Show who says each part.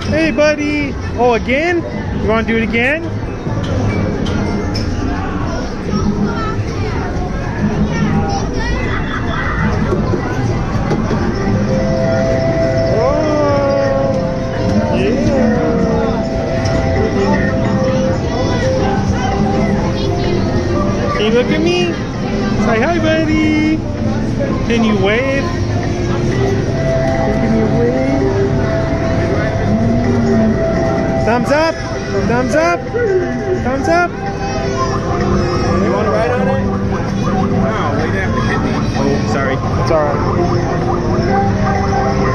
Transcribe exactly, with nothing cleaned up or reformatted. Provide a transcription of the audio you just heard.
Speaker 1: Hey, buddy. Oh, again? You want to do it again? Can you look at me? Say hi, buddy. Can you wave? Can you wave? Thumbs up. Thumbs up. Thumbs up.
Speaker 2: You want to ride on it? Wow, way to have to hit me.
Speaker 1: Oh, sorry. It's all right.